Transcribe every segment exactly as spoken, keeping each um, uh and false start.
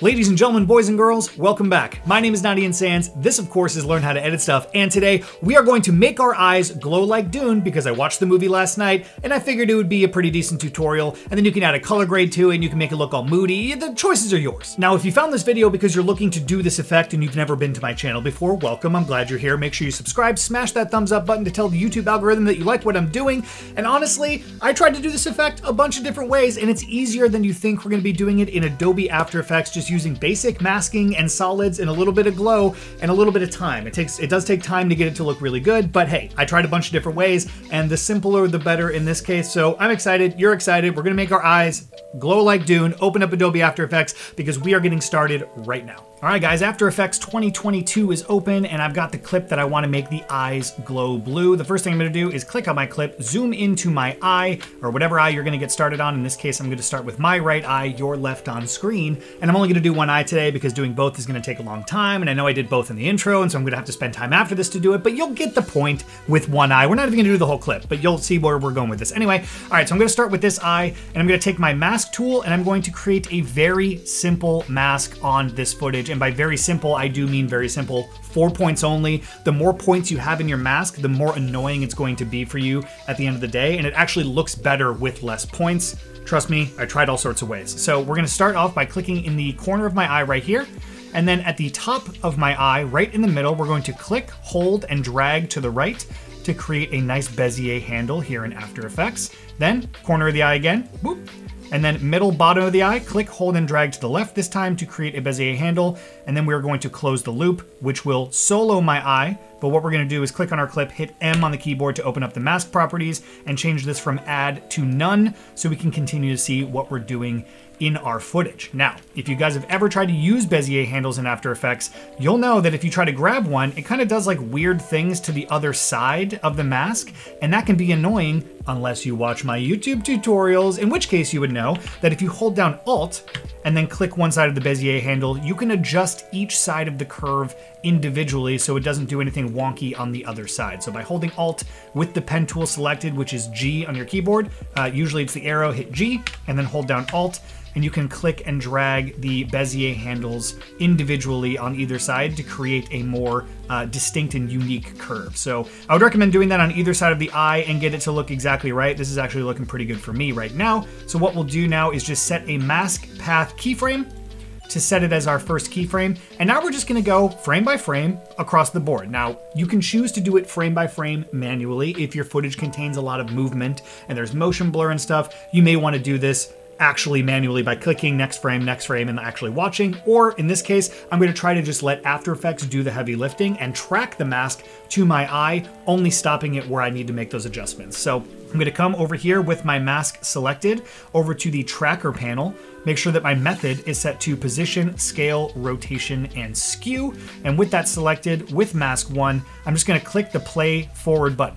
Ladies and gentlemen, boys and girls, welcome back. My name is Nadian Sands. This, of course, is Learn How to Edit Stuff, and today we are going to make our eyes glow like Dune because I watched the movie last night and I figured it would be a pretty decent tutorial, and then you can add a color grade to it and you can make it look all moody. The choices are yours. Now, if you found this video because you're looking to do this effect and you've never been to my channel before, welcome. I'm glad you're here. Make sure you subscribe, smash that thumbs up button to tell the YouTube algorithm that you like what I'm doing. And honestly, I tried to do this effect a bunch of different ways, and it's easier than you think. We're going to be doing it in Adobe After Effects, just using basic masking and solids and a little bit of glow and a little bit of time. It takes, it does take time to get it to look really good, but hey, I tried a bunch of different ways, and the simpler the better in this case. So I'm excited, you're excited. We're gonna make our eyes glow like Dune. Open up Adobe After Effects because we are getting started right now. All right, guys, After Effects twenty twenty-two is open, and I've got the clip that I want to make the eyes glow blue. The first thing I'm going to do is click on my clip, zoom into my eye, or whatever eye you're going to get started on. In this case, I'm going to start with my right eye, your left on screen, and I'm only going to do one eye today because doing both is going to take a long time, and I know I did both in the intro, and so I'm going to have to spend time after this to do it, but you'll get the point with one eye. We're not even going to do the whole clip, but you'll see where we're going with this. Anyway, all right, so I'm going to start with this eye, and I'm going to take my mask tool, and I'm going to create a very simple mask on this footage, and by very simple, I do mean very simple, four points only. The more points you have in your mask, the more annoying it's going to be for you at the end of the day, and it actually looks better with less points. Trust me, I tried all sorts of ways. So we're gonna start off by clicking in the corner of my eye right here, and then at the top of my eye, right in the middle, we're going to click, hold, and drag to the right to create a nice Bezier handle here in After Effects. Then, corner of the eye again, whoop. And then middle bottom of the eye, click, hold, and drag to the left this time to create a Bezier handle. And then we're going to close the loop, which will solo my eye. But what we're gonna do is click on our clip, hit M on the keyboard to open up the mask properties, and change this from add to none so we can continue to see what we're doing in our footage. Now, if you guys have ever tried to use Bezier handles in After Effects, you'll know that if you try to grab one, it kind of does like weird things to the other side of the mask, and that can be annoying unless you watch my YouTube tutorials, in which case you would know that if you hold down Alt and then click one side of the Bezier handle, you can adjust each side of the curve individually so it doesn't do anything wonky on the other side. So by holding Alt with the pen tool selected, which is G on your keyboard, uh, usually it's the arrow, hit G, and then hold down Alt, and you can click and drag the Bezier handles individually on either side to create a more uh, distinct and unique curve. So I would recommend doing that on either side of the eye and get it to look exactly right. This is actually looking pretty good for me right now. So what we'll do now is just set a mask path keyframe to set it as our first keyframe. And now we're just gonna go frame by frame across the board. Now, you can choose to do it frame by frame manually. If your footage contains a lot of movement and there's motion blur and stuff, you may wanna do this actually manually by clicking next frame, next frame, and actually watching. Or in this case, I'm gonna try to just let After Effects do the heavy lifting and track the mask to my eye, only stopping it where I need to make those adjustments. So I'm gonna come over here with my mask selected over to the tracker panel, make sure that my method is set to position, scale, rotation, and skew. And with that selected, with mask one, I'm just gonna click the play forward button.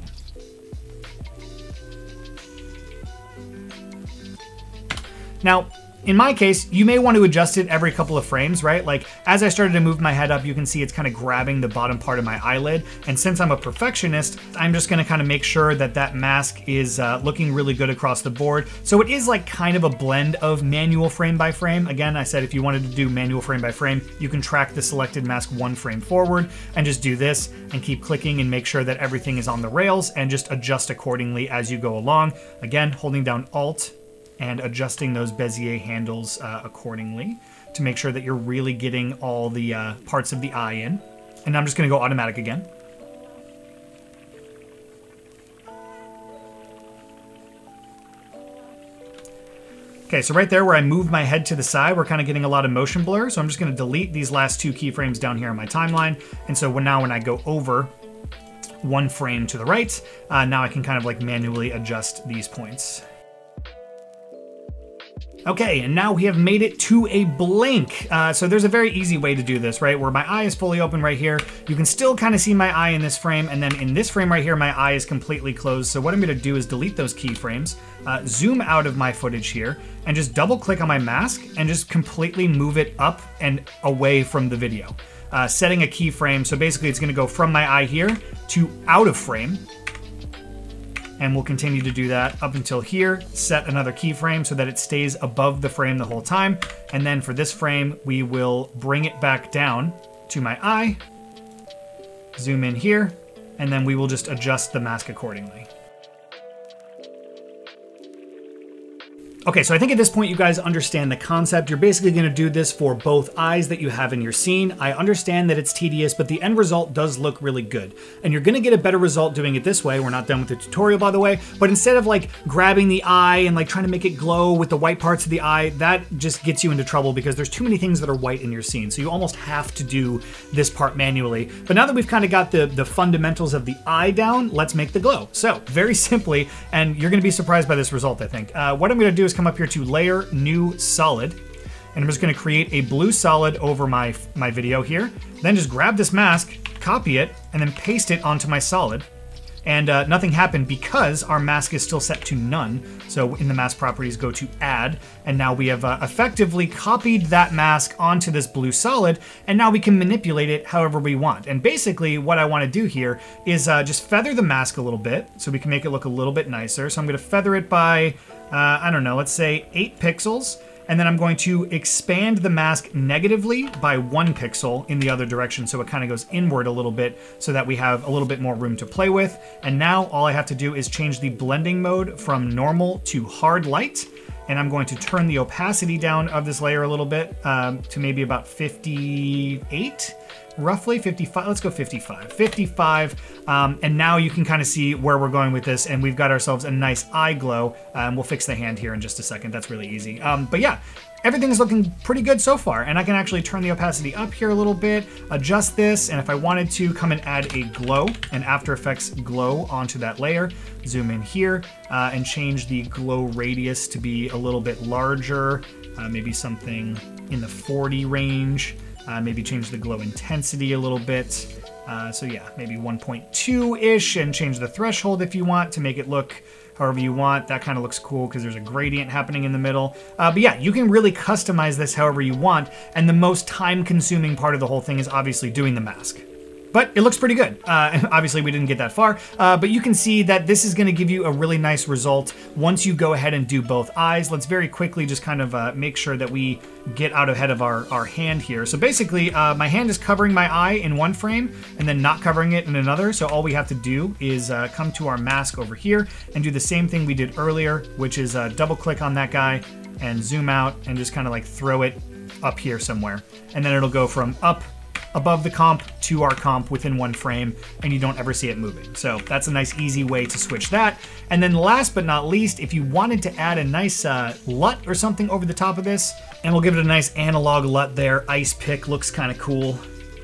Now, in my case, you may want to adjust it every couple of frames, right? Like, as I started to move my head up, you can see it's kind of grabbing the bottom part of my eyelid. And since I'm a perfectionist, I'm just gonna kind of make sure that that mask is uh, looking really good across the board. So it is like kind of a blend of manual frame by frame. Again, I said if you wanted to do manual frame by frame, you can track the selected mask one frame forward and just do this and keep clicking and make sure that everything is on the rails and just adjust accordingly as you go along. Again, holding down Alt and adjusting those Bezier handles uh, accordingly to make sure that you're really getting all the uh, parts of the eye in. And I'm just gonna go automatic again. Okay, so right there where I moved my head to the side, we're kind of getting a lot of motion blur. So I'm just gonna delete these last two keyframes down here on my timeline. And so when, now when I go over one frame to the right, uh, now I can kind of like manually adjust these points. Okay, and now we have made it to a blank. Uh, so there's a very easy way to do this, right? Where my eye is fully open right here. You can still kind of see my eye in this frame, and then in this frame right here, my eye is completely closed. So what I'm gonna do is delete those keyframes, uh, zoom out of my footage here, and just double click on my mask and just completely move it up and away from the video. Uh, setting a keyframe, so basically it's gonna go from my eye here to out of frame. and we'll continue to do that up until here. Set another keyframe so that it stays above the frame the whole time. And then for this frame, we will bring it back down to my eye, zoom in here, and then we will just adjust the mask accordingly. Okay, so I think at this point you guys understand the concept. You're basically gonna do this for both eyes that you have in your scene. I understand that it's tedious, but the end result does look really good. And you're gonna get a better result doing it this way. We're not done with the tutorial, by the way, but instead of like grabbing the eye and like trying to make it glow with the white parts of the eye, that just gets you into trouble because there's too many things that are white in your scene. So you almost have to do this part manually. But now that we've kind of got the, the fundamentals of the eye down, let's make the glow. So very simply, and you're gonna be surprised by this result, I think. Uh, what I'm gonna do is come up here to layer new solid, and I'm just going to create a blue solid over my my video here, then just grab this mask, copy it, and then paste it onto my solid. And uh, nothing happened because our mask is still set to none. So in the mask properties, go to add, and now we have uh, effectively copied that mask onto this blue solid, and now we can manipulate it however we want. And basically what I want to do here is uh, just feather the mask a little bit so we can make it look a little bit nicer. So I'm going to feather it by, uh, I don't know, let's say eight pixels. And then I'm going to expand the mask negatively by one pixel in the other direction, so it kind of goes inward a little bit so that we have a little bit more room to play with. And now all I have to do is change the blending mode from normal to hard light. And I'm going to turn the opacity down of this layer a little bit um, to maybe about fifty-eight. Roughly fifty-five, let's go fifty-five. fifty-five, um, and now you can kind of see where we're going with this, and we've got ourselves a nice eye glow. Um, we'll fix the hand here in just a second, that's really easy. Um, but yeah, everything's looking pretty good so far, and I can actually turn the opacity up here a little bit, adjust this, and if I wanted to come and add a glow, an After Effects glow onto that layer, zoom in here, uh, and change the glow radius to be a little bit larger, uh, maybe something in the forty range. Uh, maybe change the glow intensity a little bit. Uh, so yeah, maybe one point two-ish, and change the threshold if you want to make it look however you want. That kind of looks cool because there's a gradient happening in the middle. Uh, but yeah, you can really customize this however you want, and the most time-consuming part of the whole thing is obviously doing the mask. But it looks pretty good. Uh, obviously, we didn't get that far, uh, but you can see that this is going to give you a really nice result once you go ahead and do both eyes. Let's very quickly just kind of uh, make sure that we get out ahead of our, our hand here. So basically, uh, my hand is covering my eye in one frame and then not covering it in another. So all we have to do is uh, come to our mask over here and do the same thing we did earlier, which is uh, double click on that guy and zoom out and just kind of like throw it up here somewhere. And then it'll go from up above the comp to our comp within one frame, and you don't ever see it moving. So that's a nice easy way to switch that. And then last but not least, if you wanted to add a nice uh, L U T or something over the top of this, and we'll give it a nice analog L U T there, ice pick looks kind of cool.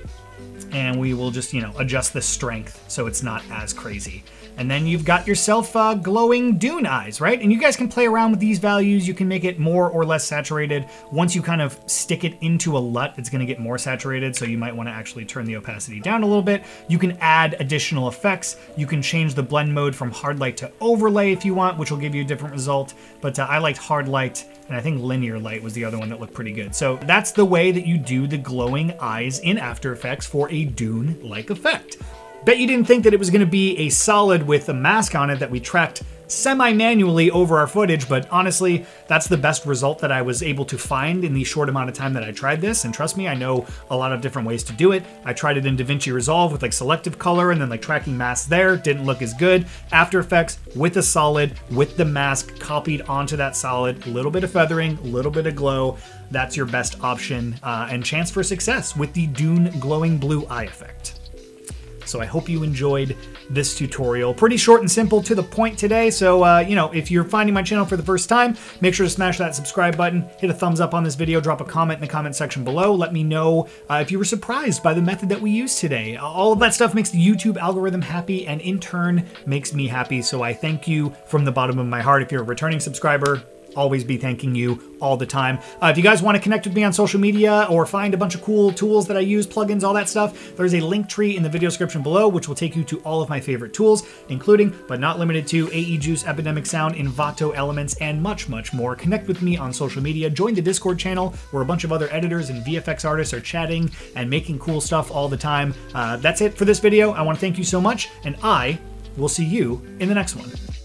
And we will just, you know, adjust the strength so it's not as crazy. And then you've got yourself uh, glowing Dune eyes, right? And you guys can play around with these values. You can make it more or less saturated. Once you kind of stick it into a L U T, it's gonna get more saturated, so you might wanna actually turn the opacity down a little bit. You can add additional effects. You can change the blend mode from hard light to overlay if you want, which will give you a different result. But uh, I liked hard light, and I think linear light was the other one that looked pretty good. So that's the way that you do the glowing eyes in After Effects for a Dune-like effect. Bet you didn't think that it was gonna be a solid with a mask on it that we tracked semi-manually over our footage, but honestly, that's the best result that I was able to find in the short amount of time that I tried this. And trust me, I know a lot of different ways to do it. I tried it in DaVinci Resolve with like selective color and then like tracking masks there, didn't look as good. After Effects with a solid, with the mask copied onto that solid, a little bit of feathering, a little bit of glow. That's your best option uh, and chance for success with the Dune glowing blue eye effect. So I hope you enjoyed this tutorial. Pretty short and simple, to the point today. So, uh, you know, if you're finding my channel for the first time, make sure to smash that subscribe button, hit a thumbs up on this video, drop a comment in the comment section below. Let me know uh, if you were surprised by the method that we used today. All of that stuff makes the YouTube algorithm happy and in turn makes me happy. So I thank you from the bottom of my heart. If you're a returning subscriber, always be thanking you all the time. Uh, if you guys want to connect with me on social media or find a bunch of cool tools that I use, plugins, all that stuff, there's a link tree in the video description below, which will take you to all of my favorite tools, including, but not limited to, A E Juice, Epidemic Sound, Envato Elements, and much, much more. Connect with me on social media. Join the Discord channel where a bunch of other editors and V F X artists are chatting and making cool stuff all the time. Uh, that's it for this video. I want to thank you so much, and I will see you in the next one.